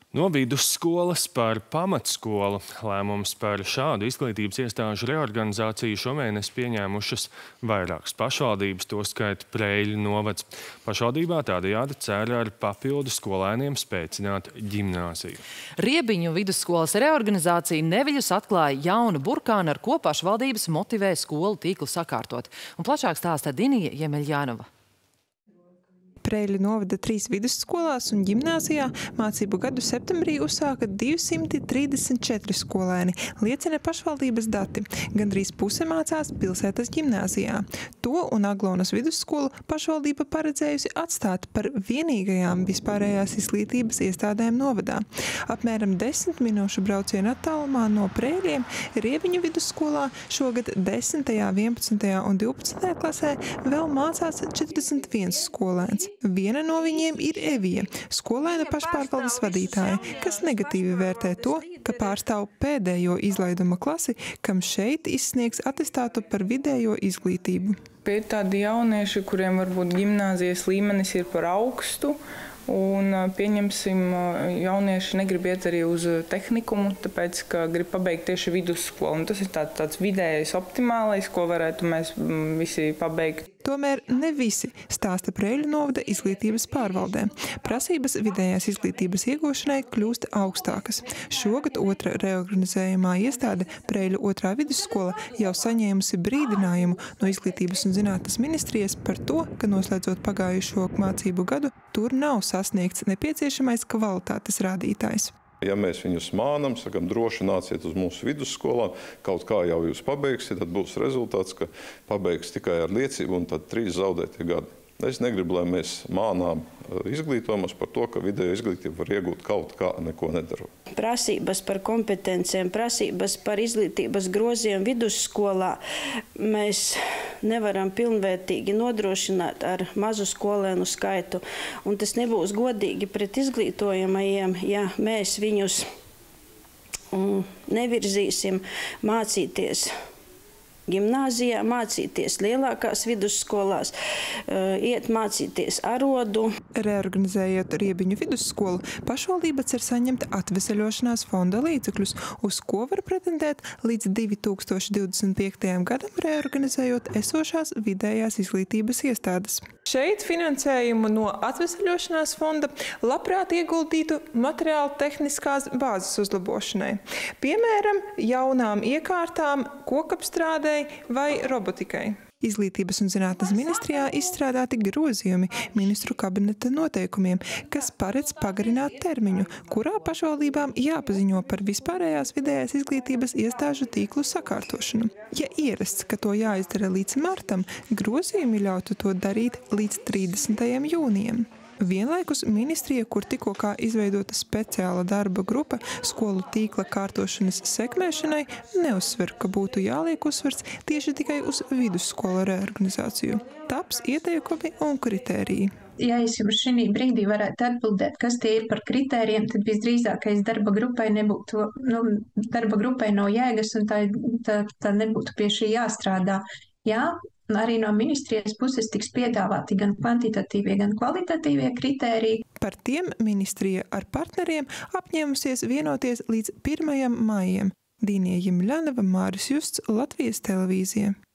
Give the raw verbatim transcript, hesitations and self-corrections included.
No vidusskolas par pamatskolu lēmums par šādu izglītības iestāžu reorganizāciju šomēnes pieņēmušas vairākas pašvaldības, tostarp Preiļu novads. Pašvaldībā tādējādi cer ar papildu skolēniem spēcināt ģimnāziju. Riebiņu vidusskolas reorganizācija Neviļus atklāja jaunu burkānu, ar ko pašvaldības motivē skolu tīklu sakārtot. Un plašāk stāsta Dinija Jemeļjānova. Preiļu novada trīs vidusskolās un ģimnāzijā mācību gadu septembrī uzsāka divsimti trīsdesmit četri skolēni, liecina pašvaldības dati. Gandrīz puse mācās pilsētas ģimnāzijā. To un Aglonas vidusskolu pašvaldība paredzējusi atstāt par vienīgajām vispārējās izglītības iestādēm novadā. Apmēram desmit minūšu braucienu attālumā no Preiļiem Riebiņu vidusskolā šogad desmitajā, vienpadsmitajā un divpadsmitajā klasē vēl mācās četrdesmit viens skolēns. Viena no viņiem ir Evija, skolēna pašpārvaldes vadītāja, kas negatīvi vērtē to, ka pārstāv pēdējo izlaiduma klasi, kam šeit izsniegs atestātu par vidējo izglītību. Ir tādi jaunieši, kuriem varbūt ģimnāzijas līmenis ir par augstu, un pieņemsim, jaunieši negrib iet arī uz tehnikumu, tāpēc, ka grib pabeigt tieši vidusskolu. Un tas ir tā, tāds vidējais optimālais, ko varētu mēs visi pabeigt. Tomēr ne visi, stāsta Preiļu novada izglītības pārvaldē. Prasības vidējās izglītības iegūšanai kļūst augstākas. Šogad otra reorganizējumā iestāde Preiļu otrā vidusskola jau saņēmusi brīdinājumu no Izglītības un zinātnes ministrijas par to, ka noslēdzot pagājušo mācību gadu, tur nav sasniegts nepieciešamais kvalitātes rādītājs. Ja mēs viņus mānam, sakam, droši nāciet uz mūsu vidusskolām, kaut kā jau jūs pabeigsiet, tad būs rezultāts, ka pabeigs tikai ar liecību un tad trīs zaudētie gadi. Es negribu, lai mēs mānām izglītojumus par to, ka vidējo izglītību var iegūt kaut kā neko nedarot. Prasības par kompetencijiem, prasības par izglītības groziem vidusskolā mēs nevaram pilnvērtīgi nodrošināt ar mazu skolēnu skaitu. Un tas nebūs godīgi pret izglītojamajiem, ja mēs viņus nevirzīsim mācīties ģimnāzijā, mācīties lielākās vidusskolās, iet mācīties arodu. Reorganizējot Riebiņu vidusskolu, pašvaldība cer saņemt atveseļošanās fonda līdzekļus, uz ko var pretendēt līdz divi tūkstoši divdesmit piektajam gadam, reorganizējot esošās vidējās izglītības iestādes. Šeit finansējumu no atveseļošanās fonda labprāt ieguldītu materiāli tehniskās bāzes uzlabošanai. Piemēram, jaunām iekārtām, kokapstrādei vai robotikai. Izglītības un zinātnes ministrijā izstrādāti grozījumi ministru kabineta noteikumiem, kas paredz pagarināt termiņu, kurā pašvaldībām jāpaziņo par vispārējās vidējās izglītības iestāžu tīklu sakārtošanu. Ja ierasts, ka to jāizdara līdz martam, grozījumi ļautu to darīt līdz trīsdesmitajam jūnijam. Vienlaikus ministrija, kur tikko kā izveidota speciāla darba grupa skolu tīkla kārtošanas sekmēšanai, neuzsver, ka būtu jāliek uzsvers tieši tikai uz vidusskolu reorganizāciju. Taps ieteikumi un kritēriji. Ja es jums šī brīdī varētu atbildēt, kas tie ir par kritērijiem, tad visdrīzākais darba grupai nebūtu, nu, darba grupai nav jēgas un tā, tā, tā nebūtu pie šī jāstrādā. Jā, arī no ministrijas puses tiks piedāvāti gan kvantitatīvie, gan kvalitatīvie kritēriji. Par tiem ministrija ar partneriem apņēmusies vienoties līdz pirmajam maijam. Dinija Jemeļjānova, Māris Justs, Latvijas televīzija.